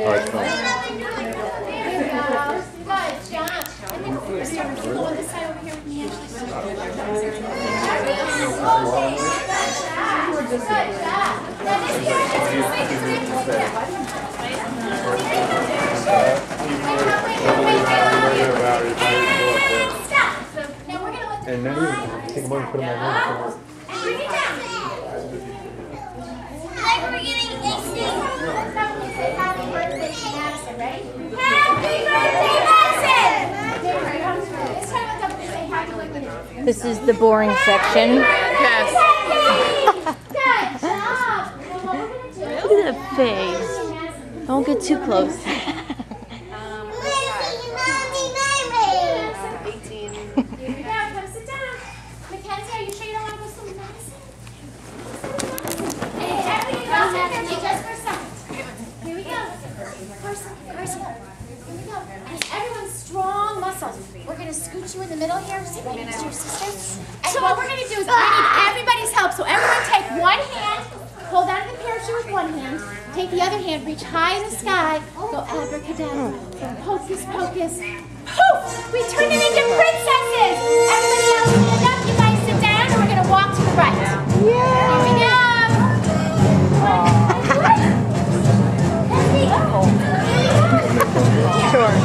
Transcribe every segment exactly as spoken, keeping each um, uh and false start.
right, come on. And then you take a moment and put them on one. And bring it down. Like we're getting A C. Happy birthday to Madison, ready? Happy birthday, Madison! This is the boring section. Yes. Good job. Look at that face. Don't get too close. We're going to scoot you in the middle here, sit right next to your sister. And so what we're going to do is I need everybody's help. So everyone take one hand, hold onto the parachute with one hand, take the other hand, reach high in the sky, go abracadabra, hocus pocus, poof! We turn them into princesses! Everybody else, stand up, you guys sit down, and we're going to walk to the right. Yeah. Here we go. Sure.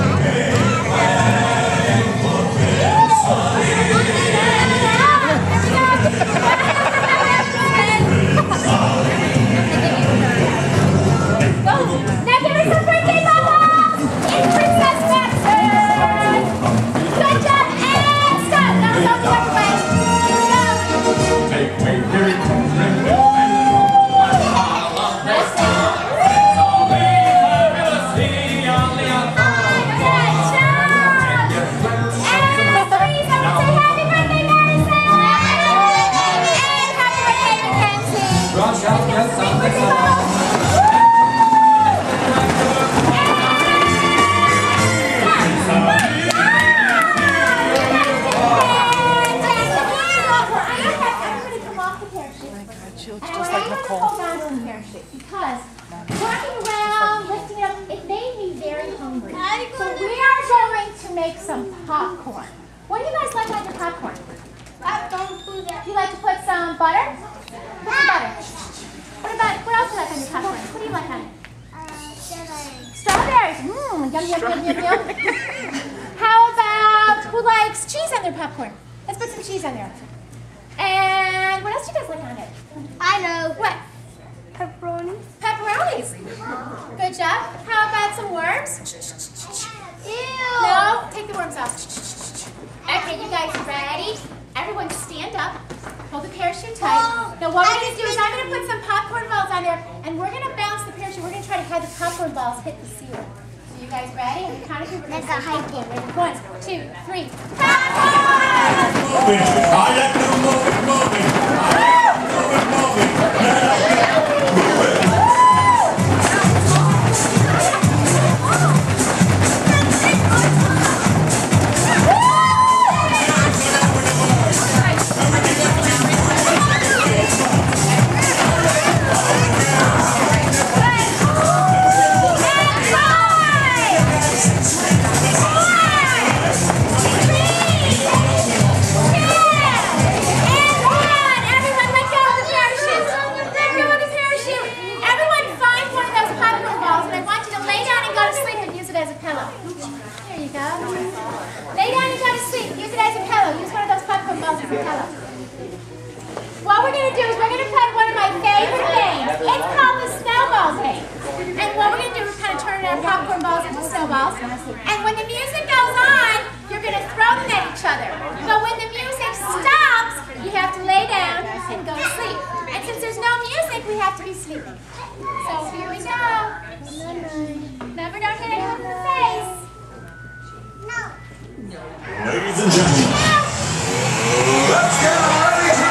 Because walking around, lifting it up, it made me very hungry. So we are going to make some popcorn. What do you guys like on your popcorn? You like to put some butter? Put some butter. What about, what else do you like on your popcorn? What do you like on it? Strawberries. Mmm, yum, yum, yum, yum, yum. How about, who likes cheese on their popcorn? Let's put some cheese on there. And what else do you guys like on it? I know. What? Pepperonis. Pepperonis. Good job. How about some worms? Ew. No? Take the worms off. Okay, you guys ready? Everyone stand up. Hold the parachute tight. Oh, now what we're going to do is I'm going to put some popcorn balls on there, and we're going to bounce the parachute. We're going to try to have the popcorn balls hit the ceiling. So you guys ready? And we count it. We're going to high again. Ready? One, two, three. What we're going to do is we're going to play one of my favorite games. It's called the snowball game. And what we're going to do is kind of turn our popcorn balls into snowballs. And when the music goes on, you're going to throw them at each other. But when the music stops, you have to lay down and go to sleep. And since there's no music, we have to be sleeping. So here we go. Remember, don't hit anyone in the face. No. Ladies and gentlemen, let's get ready to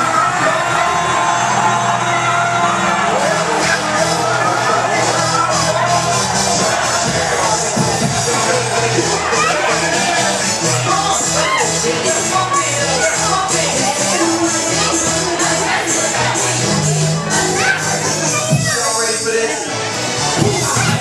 ready for this?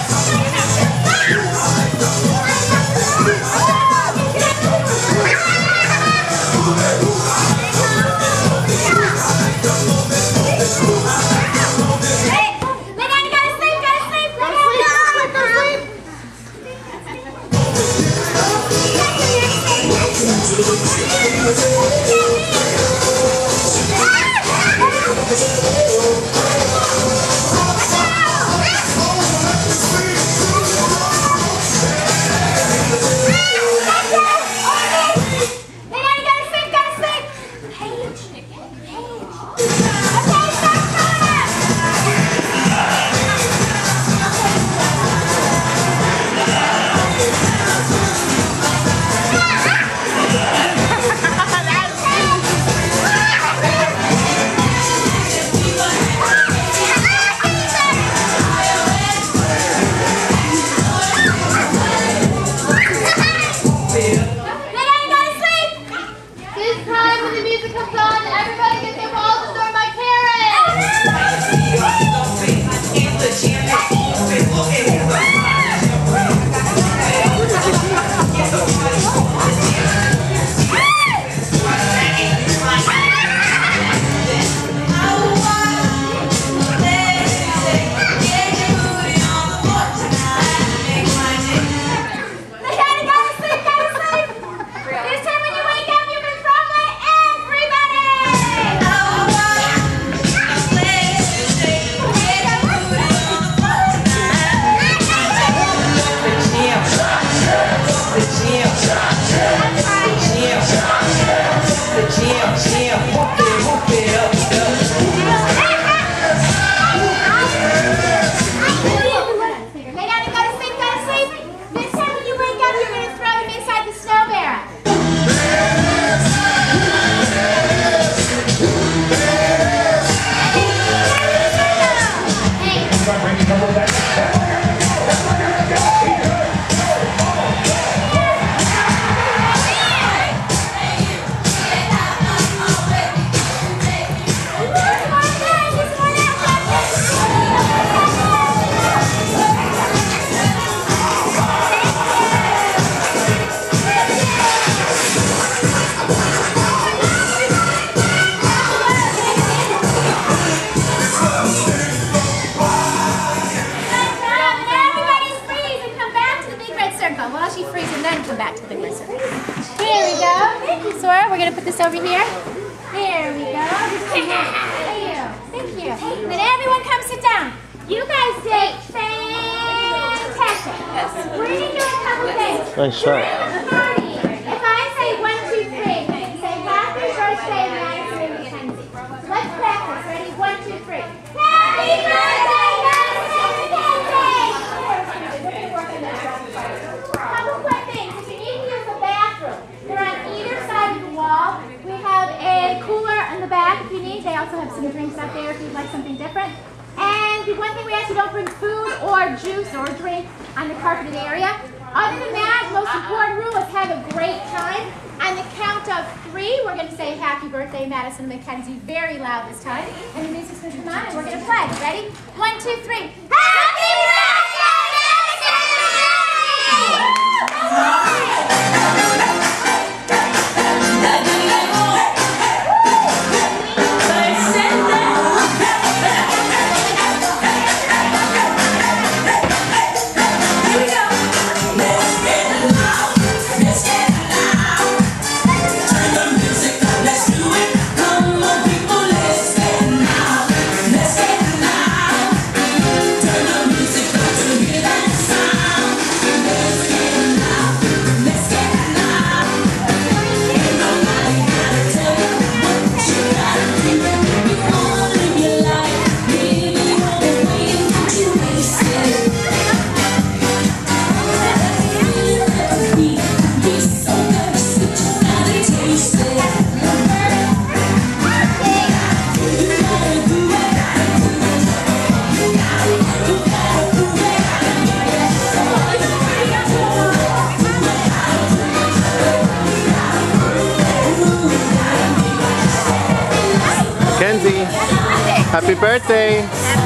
We're going to put this over here. There we go. Thank you. Thank you. And then everyone come sit down. You guys did fantastic. We're going to do a couple things. Nice shot. If I say one, two, three, say happy birthday, Madison Mackenzie. So let's practice. Ready? One, two, three. Happy birthday, Madison Mackenzie! Couple quick things. If you need to use the bathroom, they're on either side of the wall. We have a cooler in the back if you need. They also have some drinks up there if you'd like something different. And the one thing we ask you, don't bring food or juice or drink on the carpeted area. Other than that, most important rule is have a great time. On the count of three, we're going to say happy birthday, Madison Mackenzie, very loud this time. And the music's going to come on and we're going to play. Ready? One, two, three. Happy birthday, Madison! Mackenzie, happy birthday!